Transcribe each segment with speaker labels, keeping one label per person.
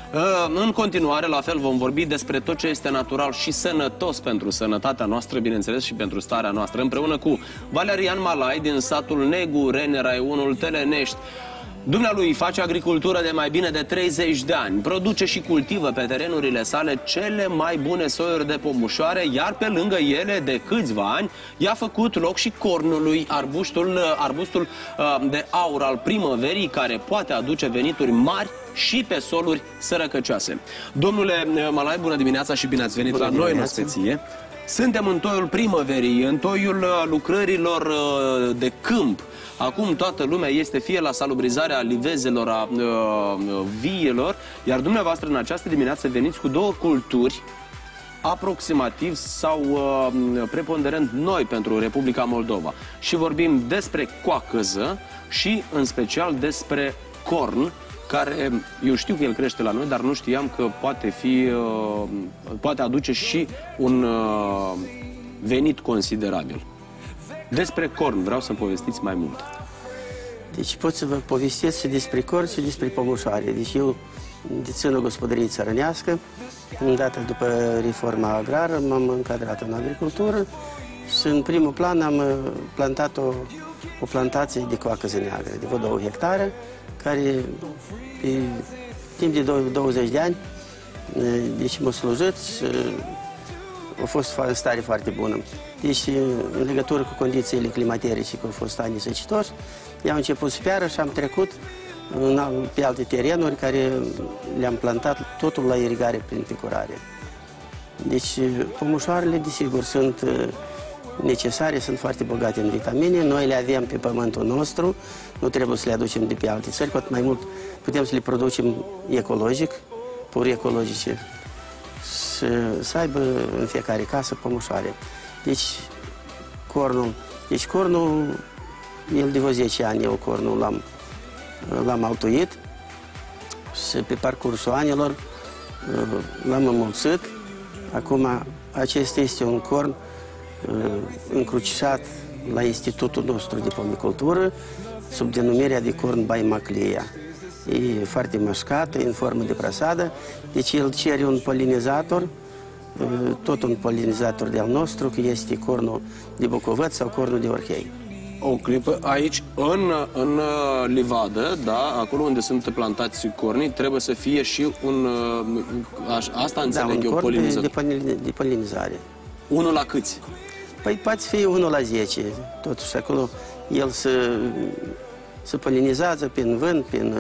Speaker 1: În continuare, la fel, vom vorbi despre tot ce este natural și sănătos pentru sănătatea noastră, bineînțeles, și pentru starea noastră, împreună cu Valerian Malai din satul Negu, Rene, raionul Telenești. Dumnealui face agricultură de mai bine de 30 de ani, produce și cultivă pe terenurile sale cele mai bune soiuri de pomușoare, iar pe lângă ele, de câțiva ani, i-a făcut loc și cornului, arbustul de aur al primăverii, care poate aduce venituri mari și pe soluri sărăcăcioase. Domnule Malai, bună dimineața și bine ați venit la noi în Ospeție. Suntem în toiul primăverii, în toiul lucrărilor de câmp. Acum toată lumea este fie la salubrizarea livezelor, a viilor, iar dumneavoastră în această dimineață veniți cu două culturi aproximativ sau preponderent noi pentru Republica Moldova. Și vorbim despre coacăză și în special despre corn, care eu știu că el crește la noi, dar nu știam că poate aduce și un venit considerabil. Despre corn vreau să-mi povestiți mai mult.
Speaker 2: Deci pot să vă povestesc și despre corn și despre pomușoare. Deci eu dețin o gospodărie țărănească. Îndată după reforma agrară m-am încadrat în agricultură și în primul plan am plantat o plantație de coacăză neagră, de vreo 2 hectare, care pe timp de 20 de ani deci m-a slujit și a fost în stare foarte bună. Deci, în legătură cu condițiile climaterice, că au fost ani săcitoși, i-am început să piară și am trecut pe alte terenuri care le-am plantat totul la irigare prin picurare. Deci, pomușoarele, desigur, sunt necesare, sunt foarte bogate în vitamine. Noi le avem pe pământul nostru, nu trebuie să le aducem de pe alte țări, cu atât mai mult putem să le producem ecologic, pur ecologice, și să aibă în fiecare casă pomușoare. Deci cornul, el de vreo 10 ani, eu cornul l-am altuit și pe parcursul anilor l-am înmulțit. Acum, acesta este un corn încrucișat la institutul nostru de pomicultură sub denumirea de corn Baimaclia. E foarte mașcat, e în formă de prasadă, deci el cere un polinizator, tot un polinizator de-al nostru, că este cornul de bucovăț sau cornul de orchei.
Speaker 1: O clipă, aici, în livadă, da, acolo unde sunt plantați cornii, trebuie să fie și un, asta înțeleg eu, polinizator.
Speaker 2: De polinizare.
Speaker 1: Unul la câți?
Speaker 2: Păi poate fi 1 la 10, totuși acolo el se polinizează prin vânt, prin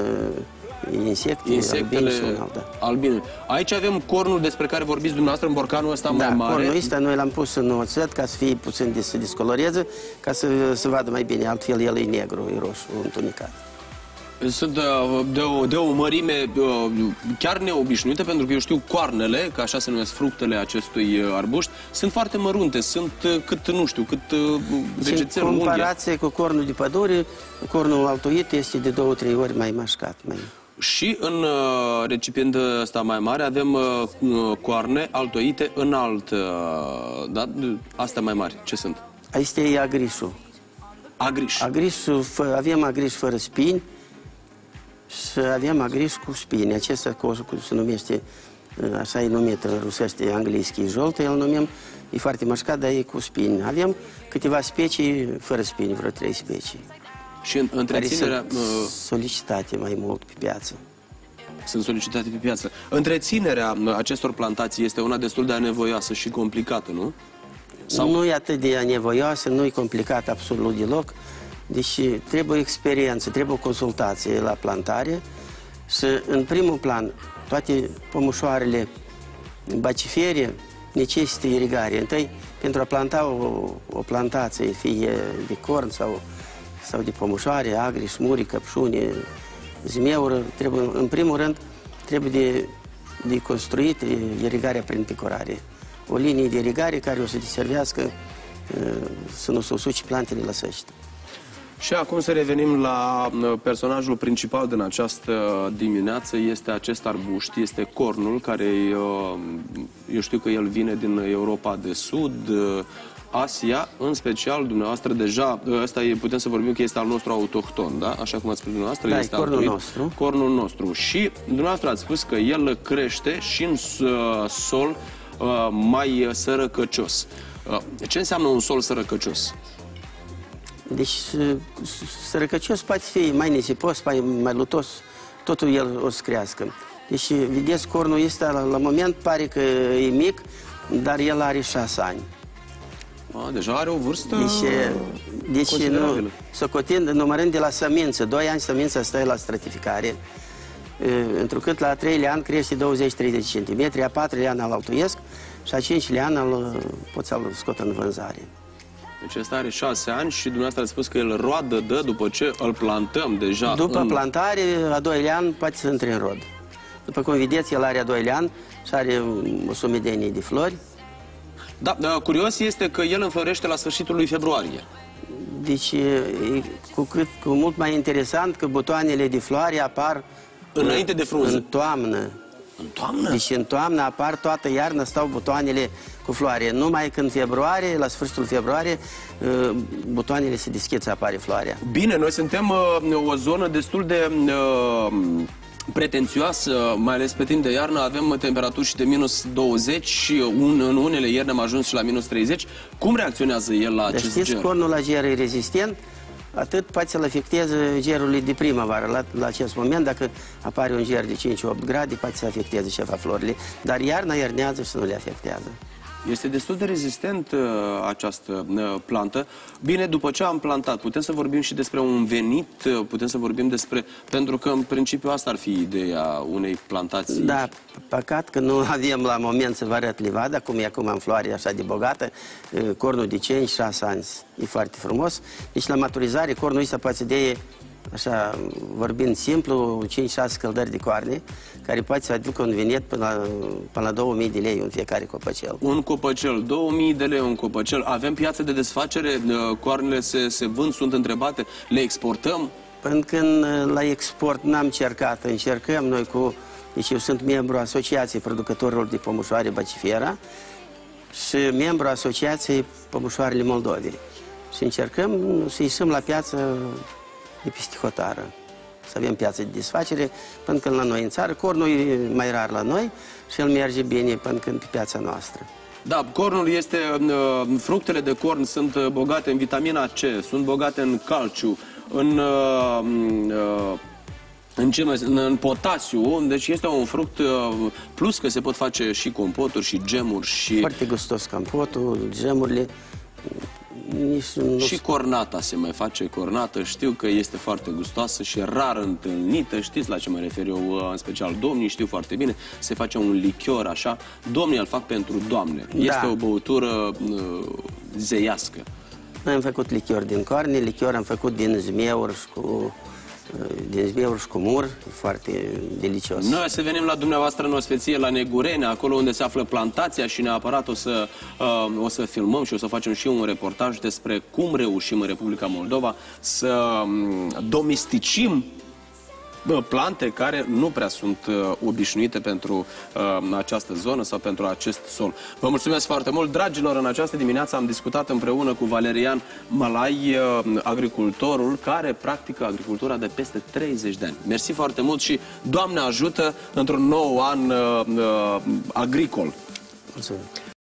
Speaker 1: insectele albine. Aici avem cornul despre care vorbiți dumneavoastră, în borcanul ăsta mai mare.
Speaker 2: Cornul ăsta noi l-am pus în oțet ca să fie puțin să descoloreze, ca să se vadă mai bine, altfel el e negru, e roșu, întunecat.
Speaker 1: Sunt de o mărime chiar neobișnuită, pentru că eu știu coarnele, că așa se numesc fructele acestui arbuș, sunt foarte mărunte, sunt cât, nu știu, cât vegețelul
Speaker 2: în comparație cu cornul de pădure, cornul altuit este de 2-3 ori mai mașcat.
Speaker 1: Și în recipientul ăsta mai mare avem coarne altoite înalt, da? Astea mai mari, ce sunt?
Speaker 2: Asta e agrișul.
Speaker 1: Agriș.
Speaker 2: Agrișul, avem agriș fără spini și avem agriș cu spini. Acesta se numește, așa e numit în rusește, anglischi, jolt, el numim, e foarte mașcat, dar e cu spini. Avem câteva specii fără spini, vreo 3 specii.
Speaker 1: Și întreținerea...
Speaker 2: solicitate mai mult pe piață.
Speaker 1: Sunt solicitate pe piață. Întreținerea acestor plantații este una destul de anevoioasă și complicată, nu? Sau...
Speaker 2: Nu e atât de anevoioasă, nu e complicat absolut deloc. Deci trebuie experiență, trebuie o consultație la plantare și în primul plan toate pomușoarele bacifere necesită irigare. Întâi, pentru a planta o plantație, fie de corn sau de pomușoare, agriș, muri, căpșuni, zmeură, în primul rând trebuie de construit irigarea prin picurare. O linie de irigare care o să deservească să nu se usuce plantele la săști.
Speaker 1: Și acum să revenim la personajul principal din această dimineață. Este acest arbuș, este cornul, care eu știu că el vine din Europa de Sud, Asia, în special dumneavoastră deja, ăsta e, putem să vorbim că este al nostru autohton, da? Așa cum ați spus dumneavoastră,
Speaker 2: Da,
Speaker 1: este
Speaker 2: cornul nostru.
Speaker 1: Cornul nostru. Și dumneavoastră ați spus că el crește și în sol mai sărăcăcios. Ce înseamnă un sol sărăcăcios?
Speaker 2: Deci sărăcăcios poate fi mai nisipos, mai lutos, totul el o să crească. Deci, vedeți, cornul ăsta la moment pare că e mic, dar el are 6 ani.
Speaker 1: Deja are o vârstă
Speaker 2: Deci socotind, numărând de la sămință, 2 ani sămința stă la stratificare, întrucât la 3-lea an crește 20-30 cm, a 4-lea an îl altuiesc și a 5-lea an pot să-l scot în vânzare.
Speaker 1: Deci ăsta are 6 ani și dumneavoastră ați spus că el roadă dă după ce îl plantăm deja.
Speaker 2: După plantare, a 2-lea an poate să intre în rod. După cum vedeți, el are a 2-lea an și are o sumedenie de flori.
Speaker 1: Da, curios este că el înflorește la sfârșitul lui februarie.
Speaker 2: Deci, cu mult mai interesant că butoanele de floare apar
Speaker 1: înainte de frunză.
Speaker 2: În toamnă.
Speaker 1: În toamnă?
Speaker 2: Deci în toamnă apar, toată iarna stau butoanele cu floare. Numai când februarie, la sfârșitul februarie, butoanele se deschid să apare floarea.
Speaker 1: Bine, noi suntem o zonă destul de pretențioasă, mai ales pe timp de iarnă, avem temperaturi și de -20 și în unele ieri am ajuns și la -30. Cum reacționează el la acest ger?
Speaker 2: Știți, cornul la ger e rezistent, atât poate să-l afecteze gerul de primăvară. La acest moment, dacă apare un ger de 5-8 grade, poate să afecteze ceva florile, dar iarna iernează și nu le afectează.
Speaker 1: Este destul de rezistent această plantă. Bine, după ce am plantat, putem să vorbim și despre un venit, putem să vorbim despre... Pentru că, în principiu, asta ar fi ideea unei plantații.
Speaker 2: Da, păcat că nu avem la moment să vă arăt livada, cum e acum în floare așa de bogată. Cornul de 5-6 ani e foarte frumos. Deci, la maturizare, cornul ăsta poate să dea, așa, vorbind simplu, 5-6 scăldări de coarne, care poate să aducă un venit până la 2000 de lei în fiecare copăcel.
Speaker 1: Un copăcel, 2000 de lei un copăcel. Avem piață de desfacere, coarnele se vând, sunt întrebate, le exportăm?
Speaker 2: Până când la export n-am încercat, încercăm noi cu... Deci eu sunt membru Asociației Producătorilor de Pămușoare Bacifera și membru Asociației Pămușoarele Moldovei. Și încercăm să ieșim la piață de peste hotară. Să avem piață de desfacere până când la noi în țară. Cornul e mai rar la noi și el merge bine până când pe piața noastră.
Speaker 1: Da, cornul este... fructele de corn sunt bogate în vitamina C, sunt bogate în calciu, în potasiu, deci este un fruct plus că se pot face și compoturi și gemuri și...
Speaker 2: Foarte gustos compotul, gemurile.
Speaker 1: Și cornata se mai face, cornată, știu că este foarte gustoasă și rar întâlnită, știți la ce mă refer eu, în special domnii știu foarte bine, se face un lichior așa, domnii îl fac pentru doamne, da. Este o băutură zeiască.
Speaker 2: Noi am făcut lichior din coarne, lichior am făcut din zmeuri și cu mur, foarte delicios.
Speaker 1: Noi să venim la dumneavoastră în Ospeție, la Negurene, acolo unde se află plantația și neapărat o să filmăm și o să facem și un reportaj despre cum reușim în Republica Moldova să domesticim plante care nu prea sunt obișnuite pentru această zonă sau pentru acest sol. Vă mulțumesc foarte mult, dragilor! În această dimineață am discutat împreună cu Valerian Malai, agricultorul care practică agricultura de peste 30 de ani. Mersi foarte mult și Doamne ajută într-un nou an agricol!
Speaker 2: Mulțumesc!